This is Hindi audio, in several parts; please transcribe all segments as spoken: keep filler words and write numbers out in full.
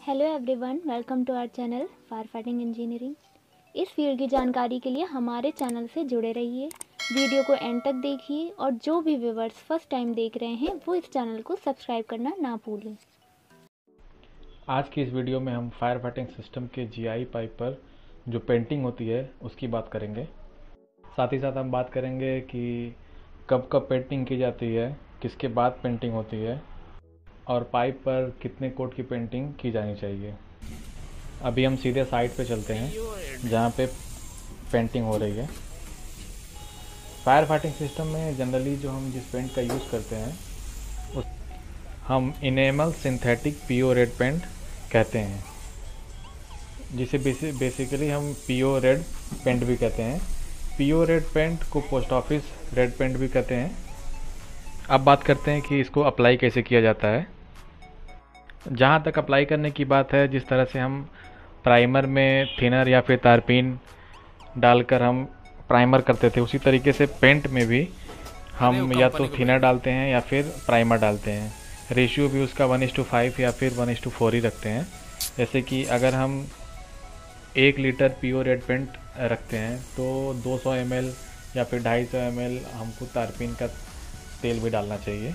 Hello everyone, welcome to our channel fire fighting engineering. इस फील्ड की जानकारी के लिए हमारे चैनल से जुड़े रहिए, वीडियो को एंड तक देखिए और जो भी व्यूअर्स फर्स्ट टाइम देख रहे हैं वो इस चैनल को सब्सक्राइब करना ना भूलें। आज की इस वीडियो में हम फायर फाइटिंग सिस्टम के जीआई पाइप पर जो पेंटिंग होती है उसकी बात करेंगे। साथ ही साथ हम बात करेंगे कि कब कब पेंटिंग की जाती है, किसके बाद पेंटिंग होती है और पाइप पर कितने कोट की पेंटिंग की जानी चाहिए। अभी हम सीधे साइट पे चलते हैं जहाँ पे पेंटिंग हो रही है। फायर फाइटिंग सिस्टम में जनरली जो हम जिस पेंट का यूज़ करते हैं उस हम enamel synthetic PO red paint कहते हैं, जिसे बेसि, बेसिकली हम पीओ रेड पेंट भी कहते हैं। पीओ रेड पेंट को पोस्ट ऑफिस रेड पेंट भी कहते हैं। अब बात करते हैं कि इसको अप्लाई कैसे किया जाता है। जहाँ तक अप्लाई करने की बात है, जिस तरह से हम प्राइमर में थिनर या फिर तारपीन डालकर हम प्राइमर करते थे, उसी तरीके से पेंट में भी हम या तो थिनर डालते हैं या फिर प्राइमर डालते हैं। रेशियो भी उसका वन इस टू फाइव या फिर वन इस टू फोर ही रखते हैं। जैसे कि अगर हम एक लीटर पीओ रेड पेंट रखते हैं तो दो सौ एम एल या फिर ढाई सौ एम एल हमको तारपीन का तेल भी डालना चाहिए।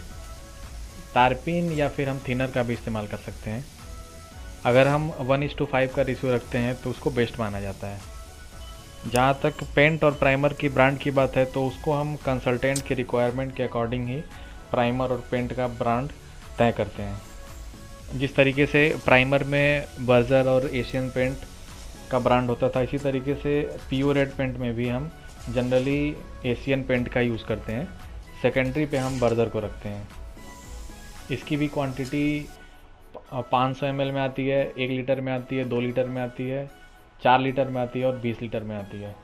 तारपीन या फिर हम थिनर का भी इस्तेमाल कर सकते हैं। अगर हम वन इस टू फाइव का रेशियो रखते हैं तो उसको बेस्ट माना जाता है। जहाँ तक पेंट और प्राइमर की ब्रांड की बात है तो उसको हम कंसल्टेंट की रिक्वायरमेंट के अकॉर्डिंग ही प्राइमर और पेंट का ब्रांड तय करते हैं। जिस तरीके से प्राइमर में बर्जर और एशियन पेंट का ब्रांड होता था, इसी तरीके से पीओ रेड पेंट में भी हम जनरली एशियन पेंट का यूज़ करते हैं। सेकेंडरी पे हम बर्जर को रखते हैं। इसकी भी क्वांटिटी पाँच सौ एम एल में आती है, एक लीटर में आती है, दो लीटर में आती है, चार लीटर में आती है और बीस लीटर में आती है।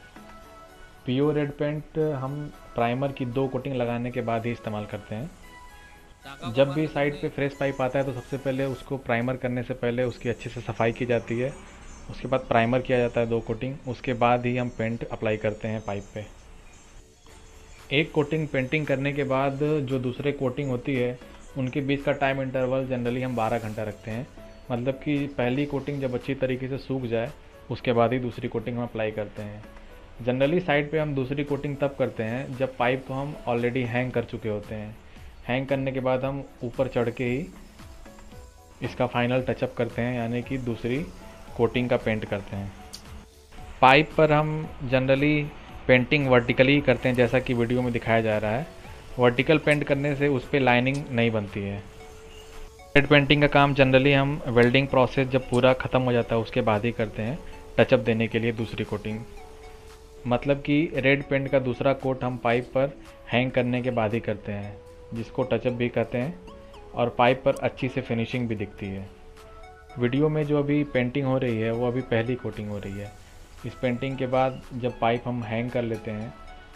पीओ रेड पेंट हम प्राइमर की दो कोटिंग लगाने के बाद ही इस्तेमाल करते हैं। जब भी साइड पे फ्रेश पाइप आता है तो सबसे पहले उसको प्राइमर करने से पहले उसकी अच्छे से सफाई की जाती है। उसके बाद प्राइमर किया जाता है दो कोटिंग, उसके बाद ही हम पेंट अप्लाई करते हैं पाइप पे। एक कोटिंग पेंटिंग करने के बाद जो दूसरे कोटिंग होती है उनके बीच का टाइम इंटरवल जनरली हम बारह घंटा रखते हैं। मतलब कि पहली कोटिंग जब अच्छी तरीके से सूख जाए उसके बाद ही दूसरी कोटिंग हम अप्लाई करते हैं। जनरली साइड पे हम दूसरी कोटिंग तब करते हैं जब पाइप को हम ऑलरेडी हैंग कर चुके होते हैं। हैंग करने के बाद हम ऊपर चढ़ के ही इसका फाइनल टचअप करते हैं, यानी कि दूसरी कोटिंग का पेंट करते हैं। पाइप पर हम जनरली पेंटिंग वर्टिकली करते हैं, जैसा कि वीडियो में दिखाया जा रहा है। वर्टिकल पेंट करने से उस पर लाइनिंग नहीं बनती है। रेड पेंटिंग का काम जनरली हम वेल्डिंग प्रोसेस जब पूरा ख़त्म हो जाता है उसके बाद ही करते हैं, टचअप देने के लिए दूसरी कोटिंग। मतलब कि रेड पेंट का दूसरा कोट हम पाइप पर हैंग करने के बाद ही करते हैं, जिसको टचअप भी कहते हैं, और पाइप पर अच्छी से फिनिशिंग भी दिखती है। वीडियो में जो अभी पेंटिंग हो रही है वो अभी पहली कोटिंग हो रही है। इस पेंटिंग के बाद जब पाइप हम हैंग कर लेते हैं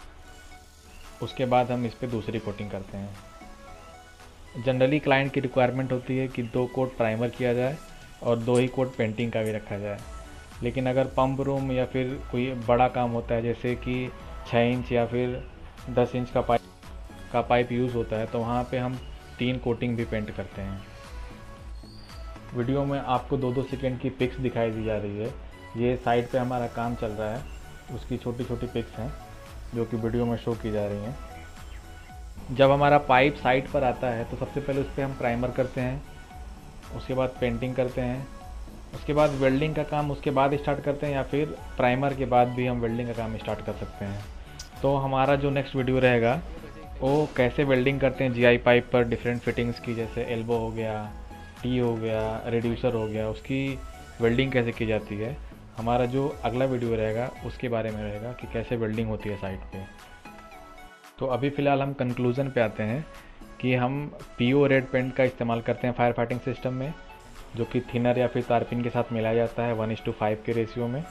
उसके बाद हम इस पर दूसरी कोटिंग करते हैं। जनरली क्लाइंट की रिक्वायरमेंट होती है कि दो कोट प्राइमर किया जाए और दो ही कोट पेंटिंग का भी रखा जाए। लेकिन अगर पंप रूम या फिर कोई बड़ा काम होता है, जैसे कि छः इंच या फिर दस इंच का पाइप का पाइप यूज़ होता है, तो वहाँ पे हम तीन कोटिंग भी पेंट करते हैं। वीडियो में आपको दो दो सेकेंड की पिक्स दिखाई दी जा रही है। ये साइड पे हमारा काम चल रहा है, उसकी छोटी छोटी पिक्स हैं जो कि वीडियो में शो की जा रही हैं। जब हमारा पाइप साइड पर आता है तो सबसे पहले उस पर हम प्राइमर करते हैं, उसके बाद पेंटिंग करते हैं, उसके बाद वेल्डिंग का काम उसके बाद स्टार्ट करते हैं, या फिर प्राइमर के बाद भी हम वेल्डिंग का काम स्टार्ट कर सकते हैं। तो हमारा जो नेक्स्ट वीडियो रहेगा वो कैसे वेल्डिंग करते हैं जीआई पाइप पर डिफरेंट फिटिंग्स की, जैसे एल्बो हो गया, टी हो गया, रिड्यूसर हो गया, उसकी वेल्डिंग कैसे की जाती है। हमारा जो अगला वीडियो रहेगा उसके बारे में रहेगा कि कैसे वेल्डिंग होती है साइट पे। तो अभी फ़िलहाल हम कंक्लूज़न पे आते हैं कि हम पीओ रेड पेंट का इस्तेमाल करते हैं फायर फाइटिंग सिस्टम में, जो कि थिनर या फिर तारपीन के साथ मिलाया जाता है वन इस टू फाइव के रेशियो में।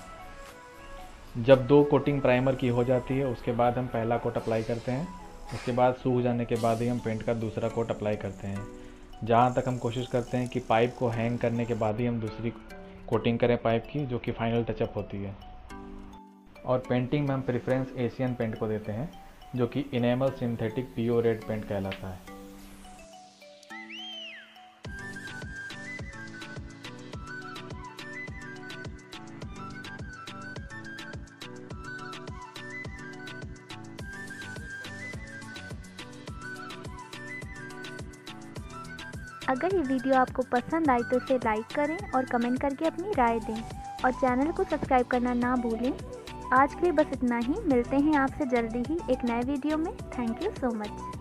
जब दो कोटिंग प्राइमर की हो जाती है उसके बाद हम पहला कोट अप्लाई करते हैं, उसके बाद सूख जाने के बाद ही हम पेंट का दूसरा कोट अप्लाई करते हैं। जहाँ तक हम कोशिश करते हैं कि पाइप को हैंग करने के बाद ही हम दूसरी कोटिंग करें पाइप की, जो कि फाइनल टचअप होती है। और पेंटिंग में हम प्रेफरेंस एशियन पेंट को देते हैं, जो कि enamel synthetic PO red paint कहलाता है। अगर ये वीडियो आपको पसंद आई तो इसे लाइक करें और कमेंट करके अपनी राय दें और चैनल को सब्सक्राइब करना ना भूलें। आज के लिए बस इतना ही, मिलते हैं आपसे जल्दी ही एक नए वीडियो में। Thank you so much.